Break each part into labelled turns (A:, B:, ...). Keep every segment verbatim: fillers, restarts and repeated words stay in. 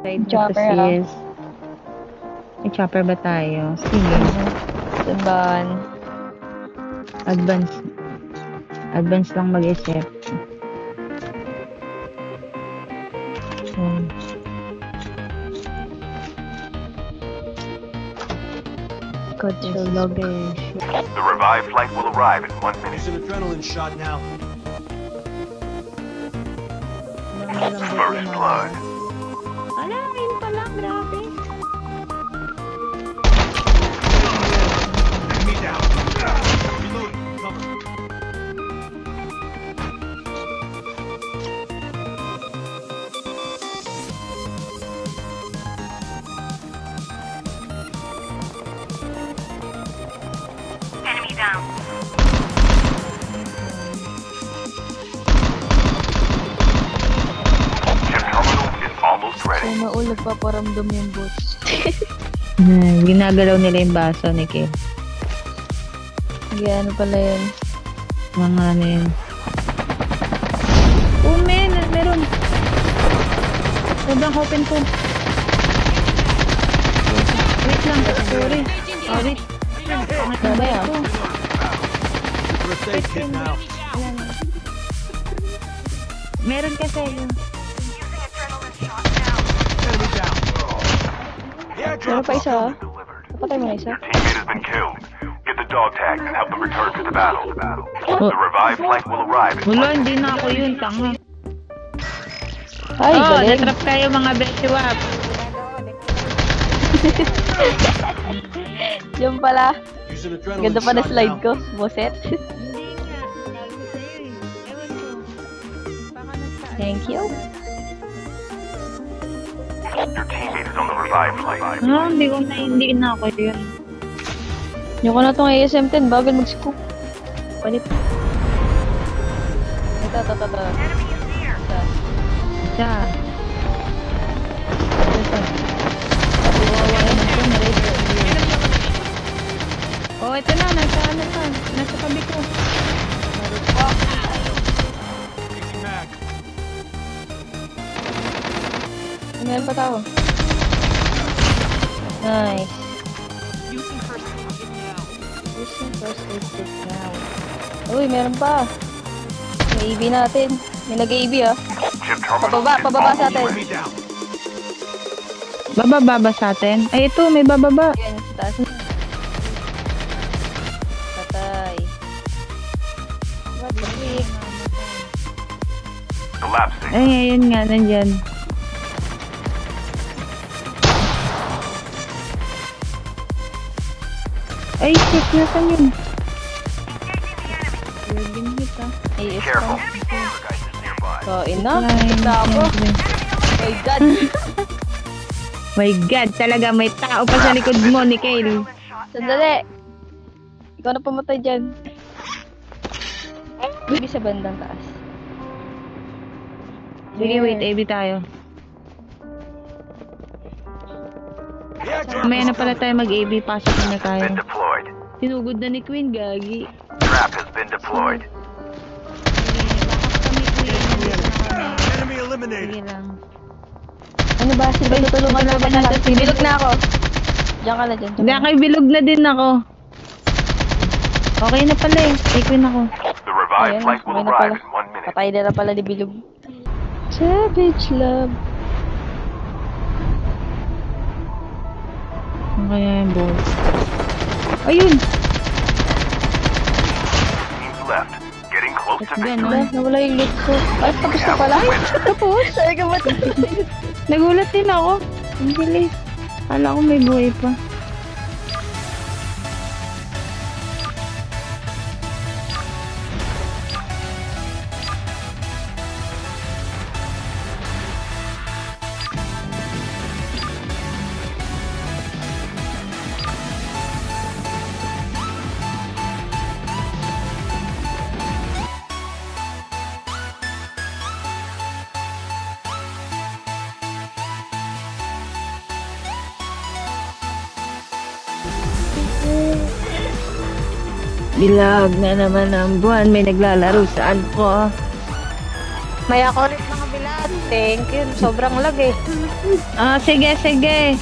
A: Side
B: Chopper,
A: na to
B: ah.
A: sis. May chopper ba tayo? Sige.
B: Sundan.
A: Advance. Advance lang mag-isip. Hmm.
B: Control location.
C: The revived flight will arrive in one minute.
D: Use an adrenaline shot now.
C: First blood.
A: Ala, yun pala. Grabe.
D: Enemy down. Reload. Cover.
C: Enemy down. Chip terminal is almost ready.
B: Sana all nagpaparamdam yung bots.
A: Hmm, ginagalaw nila yung baso ni Kim.
B: Hindi, ano pala yun?
A: Mga ano yun. Oh, men! Meron! Sobrang open ko. Wait lang. Sorry. Oh, wait.
B: Mamaya.
D: For a safe hit now.
A: Meron kasi yun.
D: Enemy down. The
B: Meron
D: airdrop
B: pa
D: is
B: isa, ah.
C: Delivered.
B: Napatay mo na isa.
C: Your teammate has been killed. Get the dog tags and help them return to the battle. The revived flight will arrive in
A: Wala,
C: one
A: hindi
C: minute.
A: na ako yun. Tanga.
B: Ay,
A: oh,
B: galing.
A: natrap tayo mga bestiwap.
B: Yung pala.
D: Use an adrenaline
B: Ganda pa na
D: shot
B: slide
D: now.
B: ko. Boset. Thank you.
C: Your teammate is on the revived flight.
A: Ah, hindi ko na, hindi na ako yun.
B: Yung ko na itong A S M ten. Bagal mag-scoop. Palit. Ito, ito, ito, ito. Ito.
A: Siya.
B: Ito. Kawawa naman ito. Narito.
A: Oh, ito na. Nasa ano ka? Nasa tabi ko.
D: Changing mag.
B: Meron pa tao. Nice.
E: Using first aid kit now.
B: Using first aid kit now. Uy, meron pa. May A B natin. May nag-A B ah.
C: Chip terminal
B: Pababa,
C: is
B: pababa sa
C: almost
B: atin.
D: Enemy
C: ready.
D: down.
A: Bababa ba sa atin? Ay, ito. May bababa.
B: Yan, sa taas. Patay. What the heck?
C: Collapsing.
A: Ay, ayun nga. Nandyan. Ay, shit. Nasaan yun? Yung hit ah.
B: A S
C: Careful.
B: pa.
C: Guys is nearby.
B: Kain na.
A: Ay,
B: Kita ako. Oh my god.
A: My God, talaga may tao pa sa likod mo, Nicole.
B: Sandali. Ikaw na pumatay dyan. Baby sa bandang taas.
A: Sige, wait, A B tayo.
D: The airdrop
A: Mamaya
D: is
A: na pala
D: coming.
A: tayo mag-A B, pasok na tayo.
C: Been deployed.
A: Sinugod na ni Queen, gagi.
C: Trap has been deployed.
D: Enemy eliminated.
A: Sige lang.
B: Ano ba? Sino ba tutulungan mo ba na? Bilog na ako. Diyan ka na dyan.
A: Hindi, kay bilog na din ako. Okay na pala eh. Kay Queen ako.
C: The revived
B: Ayan,
C: flight will
B: okay na
C: arrive
B: pala.
C: in one minute.
B: Patay na na pala ni Bilog. Savage love.
A: Ano kaya yung balls? Ayun!
C: Teams left. Getting close to
A: Ganun.
C: victory.
B: Wala, nawala yung loot ko. Ay, tapos na pala. Tapos? Ay, gamat.
A: Nagulat din ako. Ang bilis. Kala ko may buhay pa. Dilag na naman ang buwan. May naglalaro saan ko.
B: Mamaya ko ulit mga bilat. Thank you. Sobrang lag eh.
A: Ah, sige, sige.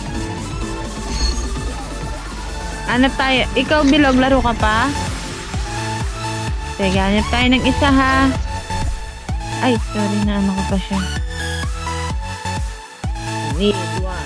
A: Hanap tayo. Ikaw, Bilog, laro ka pa? Sige, hanap tayo ng isa, ha? Ay, sorry na, ano ko pa siya. Need one.